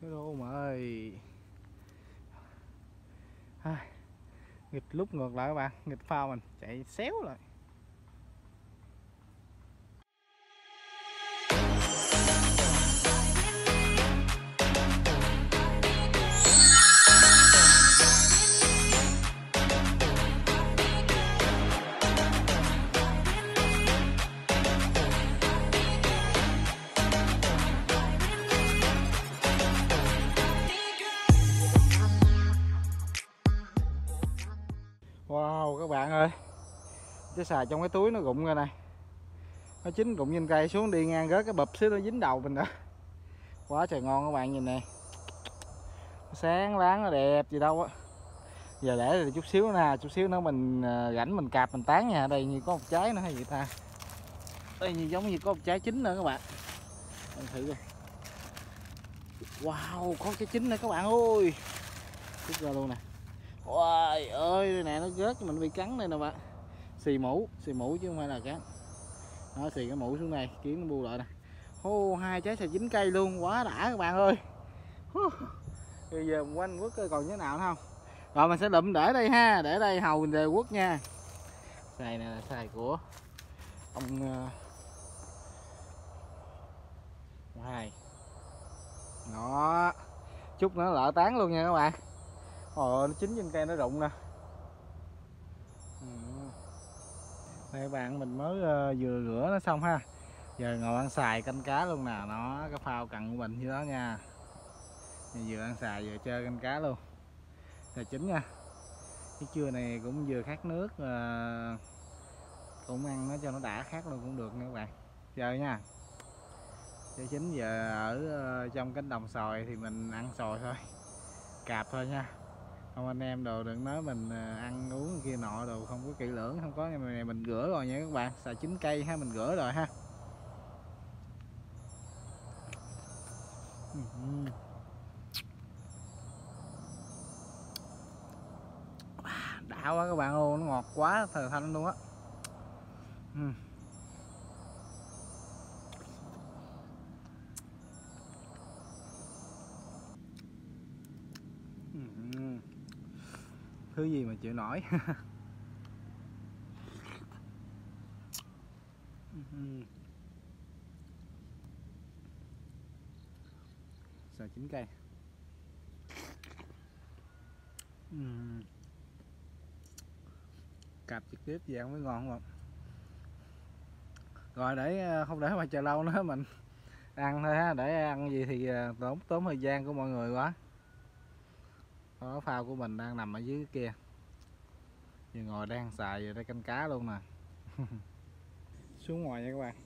Hello mà ơi. Nghịch lúc ngược lại các bạn, nghịch phao mình chạy xéo rồi. Wow các bạn ơi, cái xài trong cái túi nó rụng ra này, nó chín rụng trên cây xuống, đi ngang rớt cái bụp xíu nó dính đầu mình đó. Quá trời ngon các bạn, nhìn nè, sáng láng nó đẹp gì đâu á. Giờ để rồi chút xíu nè, chút xíu nữa mình rảnh mình cạp mình tán nha. Đây như có một trái nữa hay gì ta, đây như giống như có một trái chín nữa các bạn. Mình thử coi. Wow, có trái chín nữa các bạn ơi, rút ra luôn nè. Ôi ơi, đây nè, nó rớt cho mình bị cắn đây nè bạn. Xì mũ chứ không phải là cắn. Nó xì cái mũ xuống đây, kiếm nó bu lại nè. Ô, hai trái xà chín cây luôn, quá đã các bạn ơi. Bây giờ mình quanh quất coi còn cái nào nữa không. Rồi mình sẽ lụm để đây ha, để đây hầu mình về quất nha. Xài này là xài của ông hai. Đó, chút nữa lỡ tán luôn nha các bạn. Ồ, nó chín trên cây nó rụng nè. Đây các bạn, mình mới vừa rửa nó xong ha. Giờ ngồi ăn xài canh cá luôn nè. Nó cái phao cặn của mình như đó nha. Vừa ăn xài vừa chơi canh cá luôn. Là chín nha. Cái trưa này cũng vừa khát nước, cũng ăn nó cho nó đã, khát luôn cũng được nha các bạn. Chơi nha. Chơi chín giờ ở trong cánh đồng xoài thì mình ăn xoài thôi, cạp thôi nha. Không anh em đồ đừng nói mình ăn uống kia nọ đồ không có kỹ lưỡng, không có. Ngày này mình rửa rồi nha các bạn, xài chín cây ha, mình rửa rồi ha. Đã quá các bạn ơi, nó ngọt quá thời thanh luôn á. Thứ gì mà chịu nổi. Xài chín cây. Cạp trực tiếp về ăn mới ngon không. Rồi để không để mà chờ lâu nữa mình ăn thôi ha, để ăn gì thì tốn thời gian của mọi người quá. Đó, phao của mình đang nằm ở dưới kia, giờ ngồi đang xài rồi đây canh cá luôn nè. Xuống ngoài nha các bạn.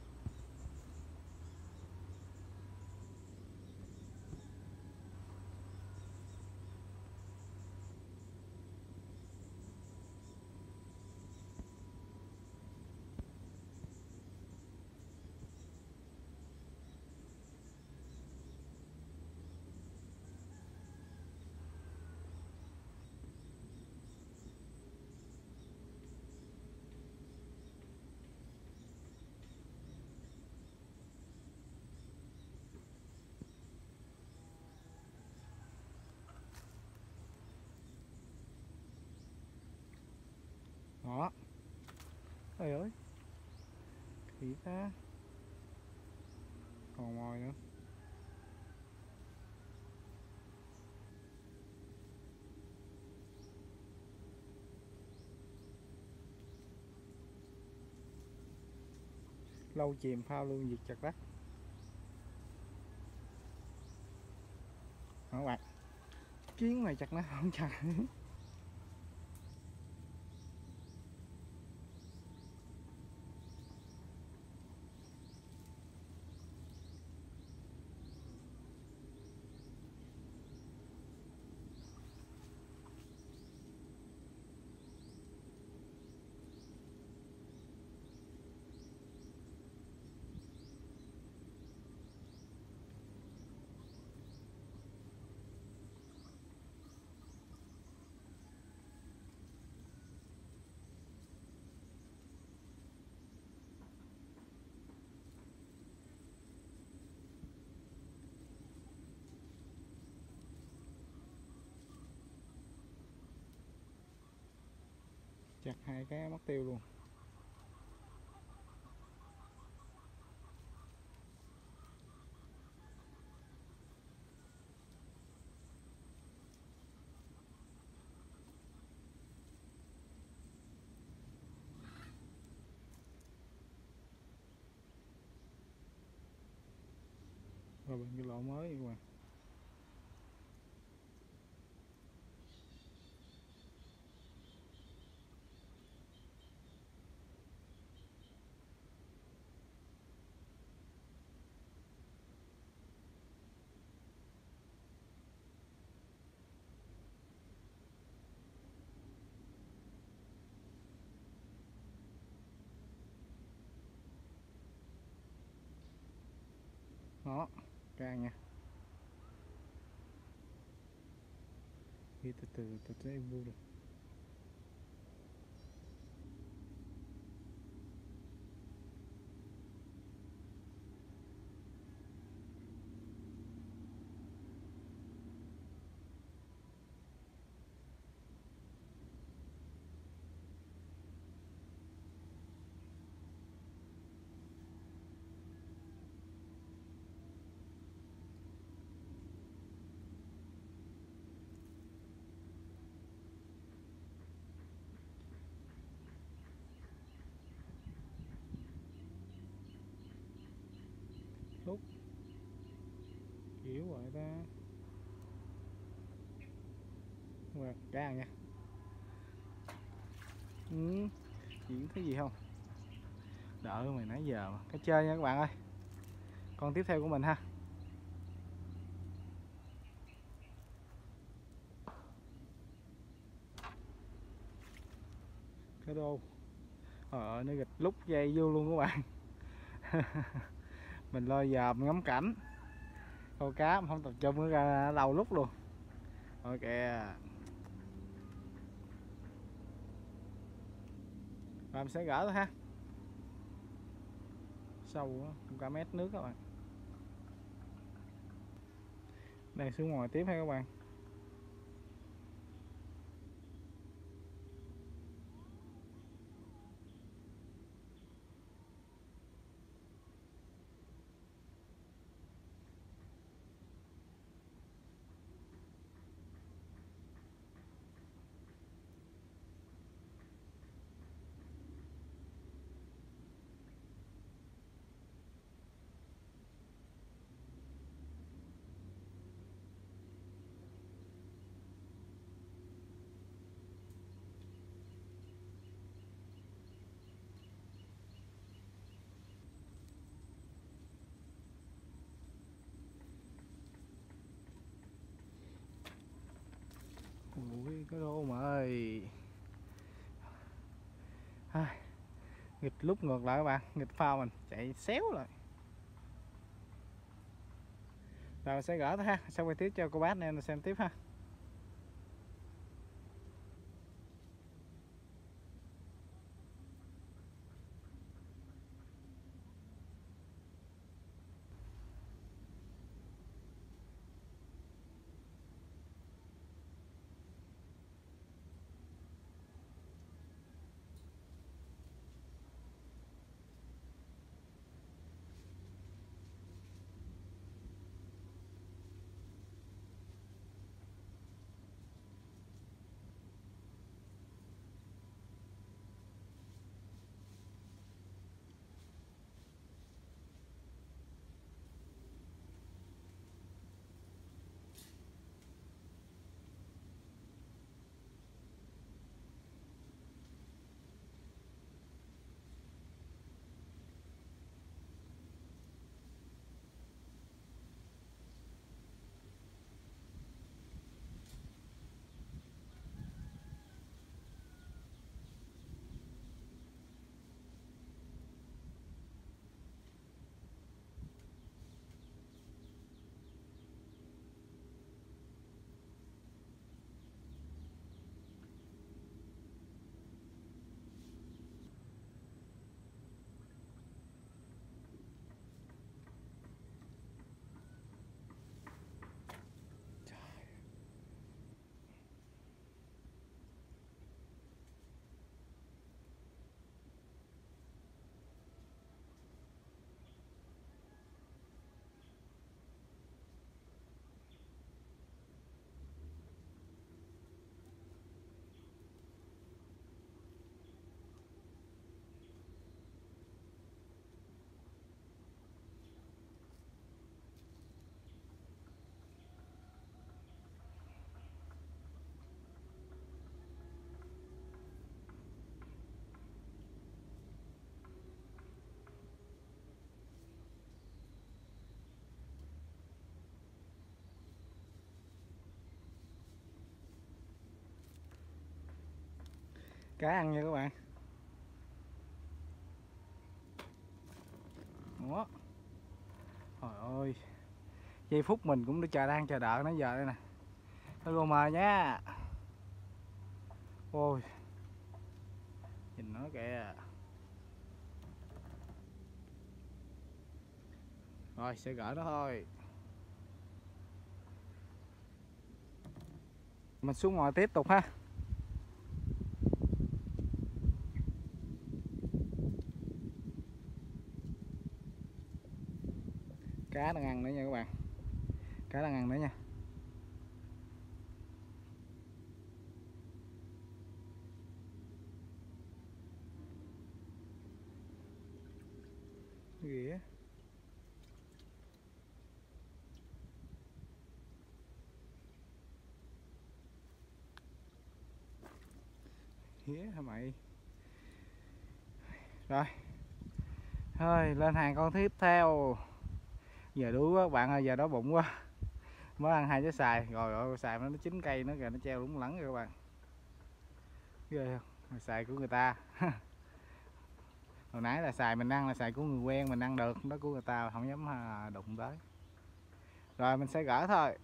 Đó, trời ơi, khỉ ta, còn mồi nữa. Lâu chìm phao luôn, giật chặt đất. Đó các bạn, kiến này chặt nó không chặt. Chặt hai cái mất tiêu luôn. Rồi bên cái lỗ mới các bạn. Đó, càng nha. Đi từ từ từ tới em vui được. Lúc kiểu vậy ta. Rồi, càng nha. Diễn thấy gì không? Đỡ hơn mày nãy giờ mà. Cái chơi nha các bạn ơi. Con tiếp theo của mình ha. Cái đô. Nó gịch lúc dây vô luôn các bạn. Mình lo dòm ngắm cảnh. Câu cá mà không tập trung ra đầu lúc luôn. Ok. Và mình sẽ gỡ thôi ha. Sâu quá, cũng cả mét nước các bạn. Đây xuống ngoài tiếp ha các bạn. Ui, cái rô mà ơi. Nghịch lúc ngược lại các bạn, nghịch phao mình chạy xéo rồi. Rồi mình sẽ gỡ thôi ha, sau quay tiếp cho cô bác nên xem tiếp ha. Cá ăn nha các bạn. Đó. Trời ơi, giây phút mình cũng đang chờ đợi nó giờ đây nè. Hello mời nhá. Ôi, nhìn nó kìa. Rồi sẽ gỡ nó thôi. Mình xuống ngoài tiếp tục ha. Cá đang ăn nữa nha các bạn. Cá đang ăn nữa nha. Cái gì á? Hía hả mày? Rồi. Thôi lên hàng con tiếp theo. Giờ đuối quá bạn ơi, giờ đói bụng quá. Mới ăn 2 trái xoài, rồi xoài nó 9 cây nữa kìa, nó treo lủng lẳng kìa các bạn. Ghê không? Xoài của người ta. Hồi nãy là xoài mình ăn là xoài của người quen mình ăn được, đó của người ta không dám đụng tới. Rồi mình sẽ gỡ thôi.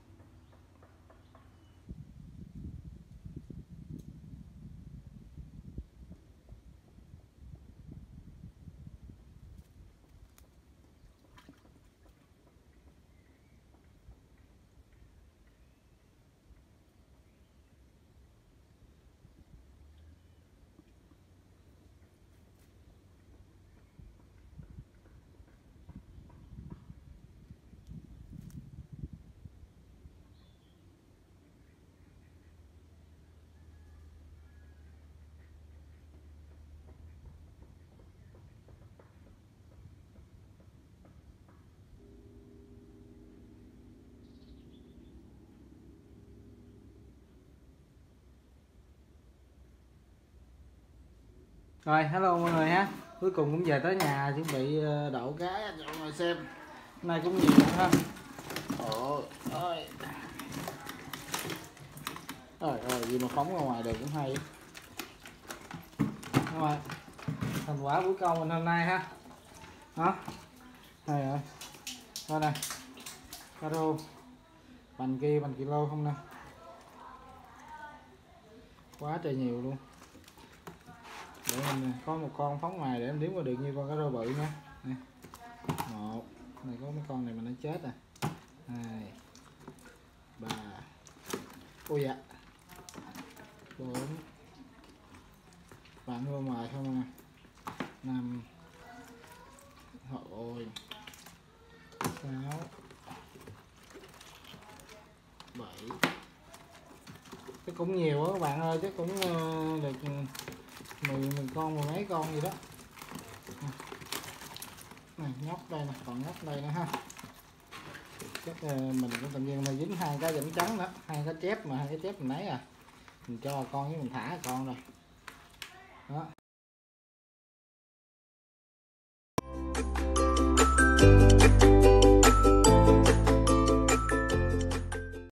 Rồi hello mọi người ha. Cuối cùng cũng về tới nhà chuẩn bị đậu cá cho mọi người xem. Hôm nay cũng nhiều ha. Ôi ơi. Trời ơi, gì mà phóng ra ngoài được cũng hay. Đúng rồi. Thành quả buổi câu mình hôm nay ha. Đó. Đây rồi. Đây này. Cá rô. Bằng kilo không nè. Quá trời nhiều luôn. Để mình có một con phóng ngoài để em đếm qua được nhiêu con cá rô bự nha. Này. 1. Này có mấy con này mà nó chết à. 2 3. Ôi dạ. 4. Bạn vô ngoài không nè. 5. Ôi. 6. 7. Chứ cũng nhiều á các bạn ơi, chứ cũng được 10 con, mười mấy con gì đó. Này nhóc đây nè, còn nhóc đây nữa ha. Chắc mình cũng tự nhiên là dính 2 cái dẫm trắng đó, 2 cái chép mà 2 cái chép mình lấy à. Mình cho con với mình thả con rồi. Đó.